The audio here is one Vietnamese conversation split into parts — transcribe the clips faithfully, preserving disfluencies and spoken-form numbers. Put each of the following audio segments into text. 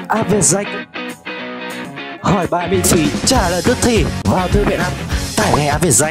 áp Việt Danh. Hỏi bài miễn phí, trả lời tức thì. Vào thư viện app, tải ngay áp Việt Danh.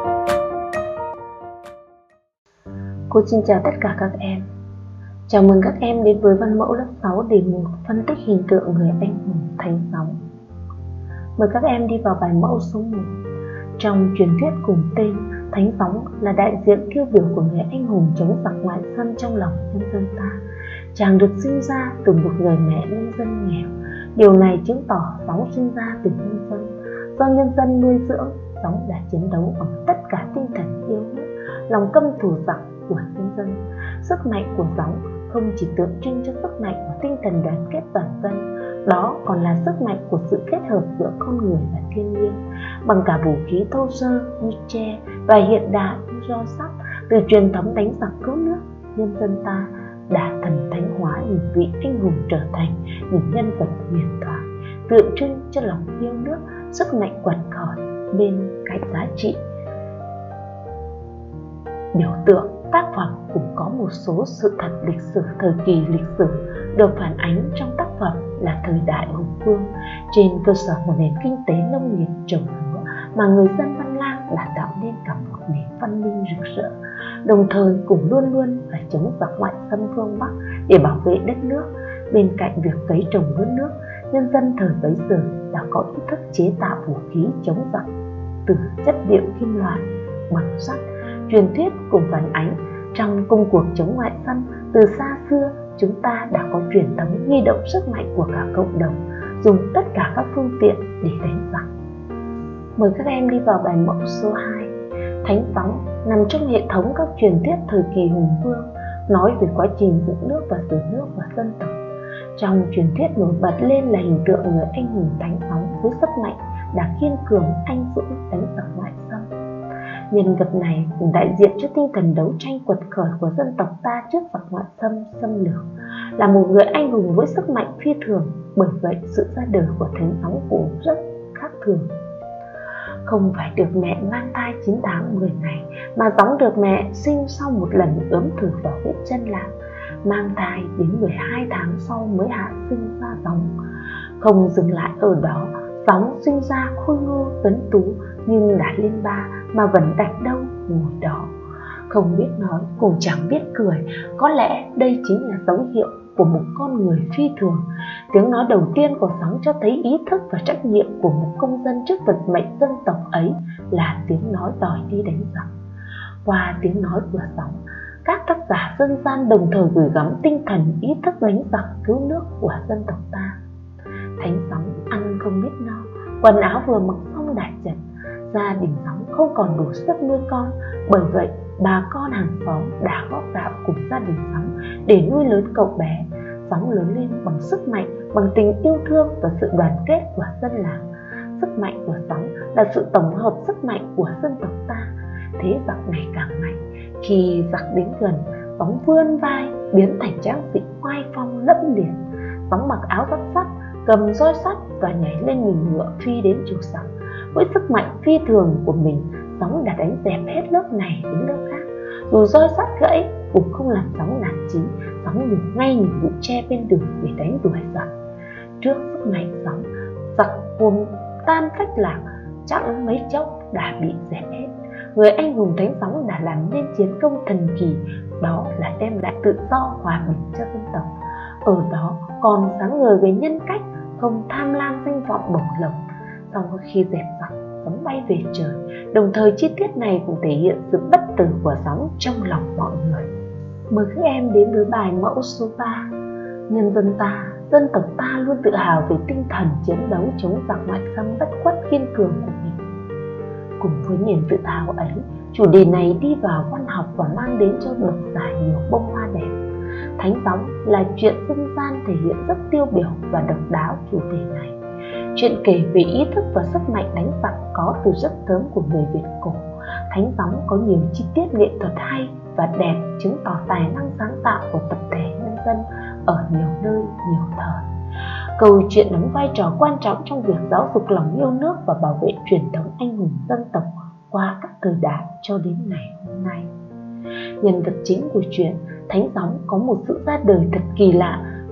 Cô xin chào tất cả các em. Chào mừng các em đến với văn mẫu lớp sáu đề mục phân tích hình tượng người anh hùng Thánh Sóng. Mời các em đi vào bài mẫu số một. Trong truyền thuyết cùng tên, Thánh Sóng là đại diện tiêu biểu của người anh hùng chống giặc ngoại xâm trong lòng nhân dân ta. Chàng được sinh ra từ một người mẹ nông dân nghèo. Điều này chứng tỏ Sóng sinh ra từ nhân dân. Do nhân dân nuôi dưỡng, Sóng đã chiến đấu bằng tất cả tinh thần yêu nước, lòng căm thù giặc của nhân dân. Sức mạnh của Sóng không chỉ tượng trưng cho sức mạnh của tinh thần đoàn kết toàn dân, đó còn là sức mạnh của sự kết hợp giữa con người và thiên nhiên. Bằng cả vũ khí thô sơ như tre và hiện đại như roi sắt, từ truyền thống đánh giặc cứu nước, nhân dân ta đã thần thánh hóa những vị anh hùng trở thành những nhân vật huyền thoại, tượng trưng cho lòng yêu nước, sức mạnh quật khởi bên cạnh giá trị. Biểu tượng tác phẩm cũng có một số sự thật lịch sử, thời kỳ lịch sử được phản ánh trong tác phẩm là thời đại hùng vương, trên cơ sở một nền kinh tế nông nghiệp trồng lúa mà người dân Văn Lang là tạo nên cả một nền văn minh rực rỡ, đồng thời cũng luôn luôn phải chống giặc ngoại xâm phương Bắc để bảo vệ đất nước. Bên cạnh việc cấy trồng lúa nước, nhân dân thời bấy giờ đã có ý thức chế tạo vũ khí chống giặc từ chất liệu kim loại, bằng sắt. Truyền thuyết cùng phản ánh trong công cuộc chống ngoại xâm, từ xa xưa chúng ta đã có truyền thống huy động sức mạnh của cả cộng đồng, dùng tất cả các phương tiện để đánh giặc. Mời các em đi vào bài mẫu số hai. Thánh Sóng nằm trong hệ thống các truyền thuyết thời kỳ hùng vương, nói về quá trình dựng nước và giữ nước và dân tộc. Trong truyền thuyết nổi bật lên là hình tượng người anh hùng Thánh Sóng với sức mạnh đã kiên cường, anh dũng đánh giặc ngoại xâm. Nhân vật này cũng đại diện cho tinh thần đấu tranh quật khởi của dân tộc ta trước giặc ngoại xâm xâm lược, là một người anh hùng với sức mạnh phi thường. Bởi vậy sự ra đời của Thánh Sóng cũng rất khác thường. Không phải được mẹ mang thai chín tháng mười ngày, mà Sóng được mẹ sinh sau một lần ốm thử vào vết chân lạc. Mang thai đến mười hai tháng sau mới hạ sinh ra Sóng. Không dừng lại ở đó, Sóng sinh ra khôi ngô tuấn tú nhưng đã lên ba mà vẫn đặt đâu ngồi đó. Không biết nói cũng chẳng biết cười, có lẽ đây chính là dấu hiệu của một con người phi thường. Tiếng nói đầu tiên của Sóng cho thấy ý thức và trách nhiệm của một công dân trước vận mệnh dân tộc ấy là tiếng nói đòi đi đánh giặc. Qua tiếng nói của Sóng, các tác giả dân gian đồng thời gửi gắm tinh thần ý thức đánh giặc cứu nước của dân tộc ta. Thánh Sóng ăn không biết no, quần áo vừa mặc xong đã chật. Gia đình Sóng không còn đủ sức nuôi con, bởi vậy bà con hàng xóm đã góp gạo cùng gia đình Sóng để nuôi lớn cậu bé. Sóng lớn lên bằng sức mạnh, bằng tình yêu thương và sự đoàn kết của dân làng. Sức mạnh của Sóng là sự tổng hợp sức mạnh của dân tộc ta. Thế giặc ngày càng mạnh. Khi giặc đến gần, Sóng vươn vai biến thành tráng sĩ oai phong lẫm liệt. Sóng mặc áo giáp sắt, cầm roi sắt và nhảy lên mình ngựa phi đến chỗ giặc. Với sức mạnh phi thường của mình, Sóng đã đánh dẹp hết lớp này đến lớp khác. Dù roi sắt gãy cũng không làm Sóng nản chí. Sóng nhường ngay những bụi tre bên đường để đánh đuổi giặc. Trước sức mạnh Sóng, giặc gồm tan phách lạc, chẳng mấy chốc đã bị dẹp hết. Người anh hùng Thánh Sóng đã làm nên chiến công thần kỳ, đó là đem lại tự do hòa bình cho dân tộc. Ở đó còn sáng ngời về nhân cách, không tham lam danh vọng bổng lộc. Sau khi dẹp giặc, Sóng bay về trời. Đồng thời chi tiết này cũng thể hiện sự bất tử của Sóng trong lòng mọi người. Mời các em đến với bài mẫu số ba. Nhân dân ta, dân tộc ta luôn tự hào về tinh thần chiến đấu chống giặc ngoại xâm bất khuất kiên cường của mình. Cùng với niềm tự hào ấy, chủ đề này đi vào văn học và mang đến cho độc giả nhiều bông hoa đẹp. Thánh Sóng là chuyện dân gian thể hiện rất tiêu biểu và độc đáo chủ đề này. Chuyện kể về ý thức và sức mạnh đánh giặc có từ rất sớm của người Việt cổ. Thánh Sóng có nhiều chi tiết nghệ thuật hay và đẹp, chứng tỏ tài năng sáng tạo của tập thể nhân dân ở nhiều nơi, nhiều thời. Câu chuyện đóng vai trò quan trọng trong việc giáo dục lòng yêu nước và bảo vệ truyền thống anh hùng dân tộc qua các thời đại cho đến ngày hôm nay. Nhân vật chính của chuyện Thánh Sóng có một sự ra đời thật kỳ lạ.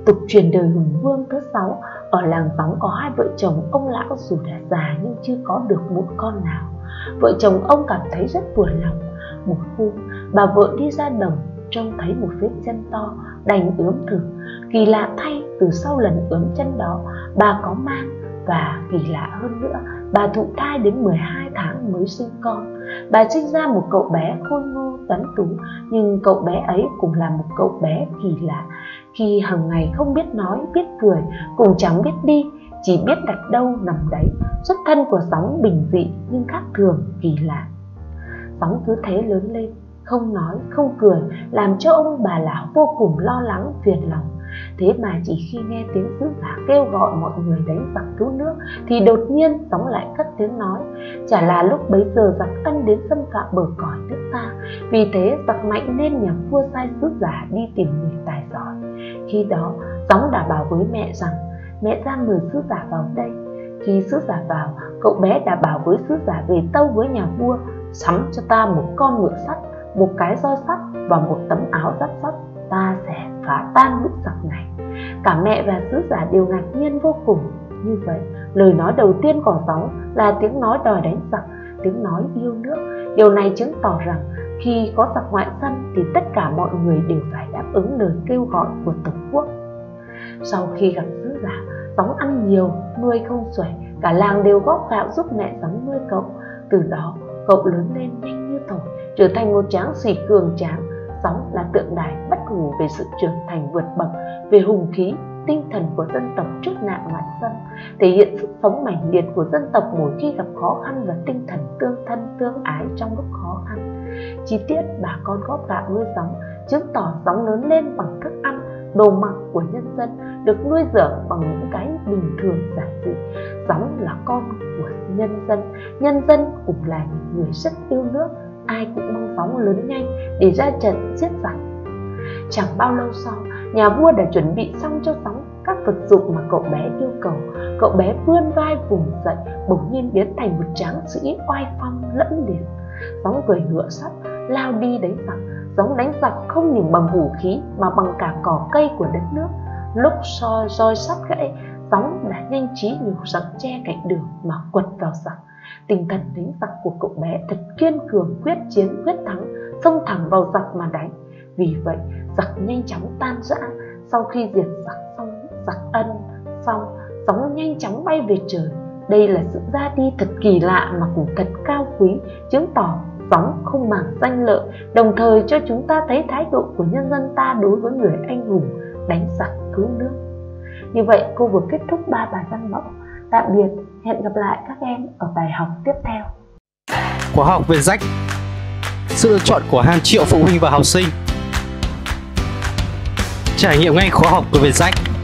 tục truyền đời hùng vương thứ sáu. Ở làng Gióng có hai vợ chồng ông lão dù đã già nhưng chưa có được một con nào. Vợ chồng ông cảm thấy rất buồn lòng. Một hôm, bà vợ đi ra đồng, trông thấy một vết chân to, đành ướm thử. Kỳ lạ thay, từ sau lần ướm chân đó, bà có mang. Và kỳ lạ hơn nữa, bà thụ thai đến mười hai tháng mới sinh con. Bà sinh ra một cậu bé khôi ngô tuấn tú, nhưng cậu bé ấy cũng là một cậu bé kỳ lạ. Khi hàng ngày không biết nói, biết cười, cũng chẳng biết đi, chỉ biết đặt đâu nằm đấy. Xuất thân của Gióng bình dị nhưng khác thường, kỳ lạ. Gióng cứ thế lớn lên, không nói, không cười, làm cho ông bà lão vô cùng lo lắng, phiền lòng. Thế mà chỉ khi nghe tiếng sứ giả kêu gọi mọi người đánh giặc cứu nước, thì đột nhiên Gióng lại cất tiếng nói: chả là lúc bấy giờ giặc Ân đến xâm phạm bờ cõi nước ta, vì thế giặc mạnh nên nhà vua sai sứ giả đi tìm người tài giỏi. Khi đó Gióng đã bảo với mẹ rằng: mẹ ra mời sứ giả vào đây. Khi sứ giả vào, cậu bé đã bảo với sứ giả về tâu với nhà vua: sắm cho ta một con ngựa sắt, một cái roi sắt và một tấm áo giáp sắt, ta sẽ phá tan lũ giặc này. Cả mẹ và sứ giả đều ngạc nhiên vô cùng. Như vậy, lời nói đầu tiên của Gióng là tiếng nói đòi đánh giặc, tiếng nói yêu nước. Điều này chứng tỏ rằng khi có giặc ngoại xâm thì tất cả mọi người đều phải đáp ứng lời kêu gọi của Tổ quốc. Sau khi gặp sứ giả, Gióng ăn nhiều, nuôi không xuể, cả làng đều góp gạo giúp mẹ Gióng nuôi cậu. Từ đó, cậu lớn lên nhanh như thổi, trở thành một tráng sĩ cường tráng. Gióng là tượng đài bất hủ về sự trưởng thành vượt bậc, về hùng khí, tinh thần của dân tộc trước nạn ngoại xâm, thể hiện sức sống mãnh liệt của dân tộc mỗi khi gặp khó khăn và tinh thần tương thân tương ái trong lúc khó khăn. Chi tiết bà con góp gạo nuôi Gióng chứng tỏ Gióng lớn lên bằng thức ăn, đồ mặc của nhân dân, được nuôi dưỡng bằng những cái bình thường giản dị. Gióng là con của nhân dân, nhân dân cũng là những người rất yêu nước. Ai cũng mong Gióng lớn nhanh để ra trận giết giặc. Chẳng bao lâu sau, nhà vua đã chuẩn bị xong cho Gióng các vật dụng mà cậu bé yêu cầu. Cậu bé vươn vai vùng dậy, bỗng nhiên biến thành một tráng sĩ oai phong lẫm liệt. Gióng cưỡi ngựa sắt lao đi đánh giặc. Gióng đánh giặc không những bằng vũ khí mà bằng cả cỏ cây của đất nước. Lúc soi roi sắt gãy, Gióng đã nhanh trí nhổ giặc che cạnh đường mà quật vào giặc. Tinh thần đánh giặc của cậu bé thật kiên cường, quyết chiến quyết thắng, xông thẳng vào giặc mà đánh. Vì vậy giặc nhanh chóng tan rã. Sau khi diệt giặc xong, giặc Ân xong, Gióng nhanh chóng bay về trời. Đây là sự ra đi thật kỳ lạ mà cũng thật cao quý, chứng tỏ Gióng không màng danh lợi, đồng thời cho chúng ta thấy thái độ của nhân dân ta đối với người anh hùng đánh giặc cứu nước. Như vậy cô vừa kết thúc ba bài văn mẫu. Tạm biệt, hẹn gặp lại các em ở bài học tiếp theo. Khóa học Việt Rách, sự lựa chọn của hàng triệu phụ huynh và học sinh. Trải nghiệm ngay khóa học của Việt Rách.